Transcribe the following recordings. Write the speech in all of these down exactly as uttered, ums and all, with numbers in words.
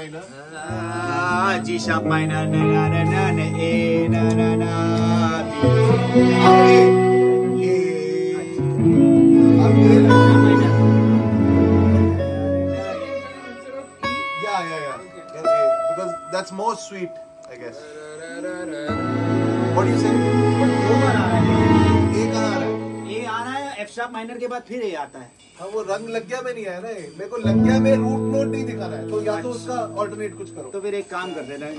Minor, G sharp minor, न न न न ए न न न B A yeah yeah yeah okay, because that's more sweet I guess. What do you say? दो बार आ रहा है, ए कहाँ आ रहा है? ए आ रहा है, एफ शार्प माइनर के बाद फिर ए आता है। हाँ वो रंग लग गया में नहीं आया ना, मेरे को लग गया में रूट नोट नहीं दिखा रहा है, तो या तो उसका ऑल्टरनेट कुछ करो। तो फिर एक काम करते हैं,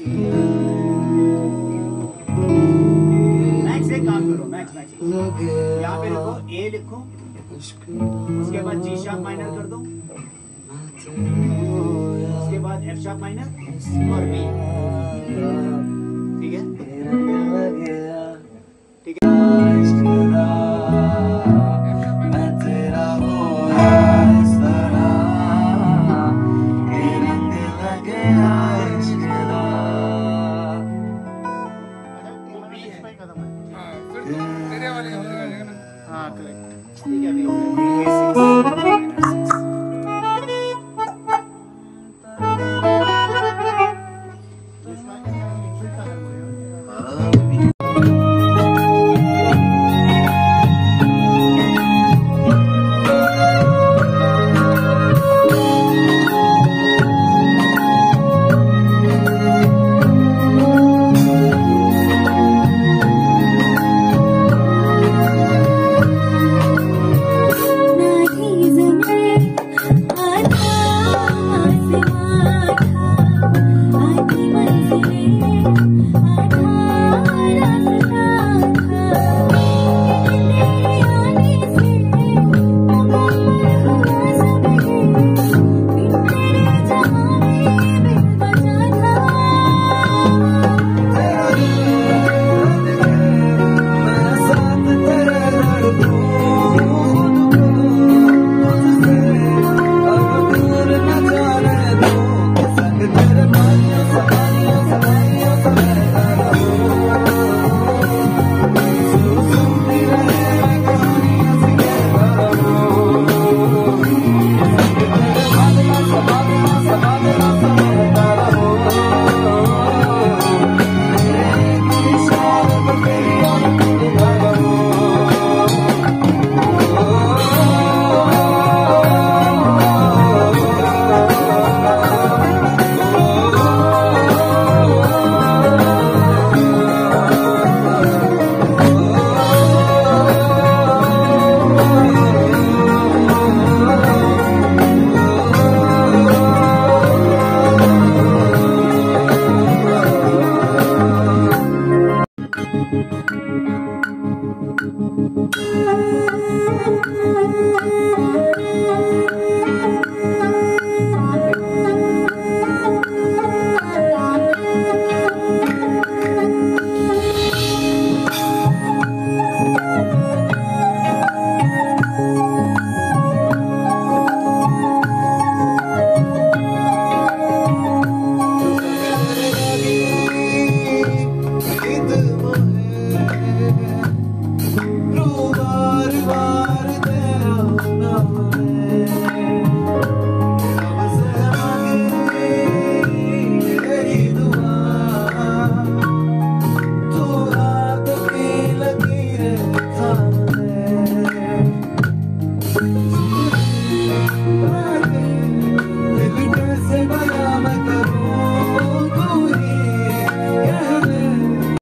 मैक्स एक काम करो, मैक्स मैक्स यहाँ पे लिखो, ए लिखो, उसके बाद जी शार्प माइनर कर दो, उसके बाद एफ शार्प माइनर और बी, ठीक है।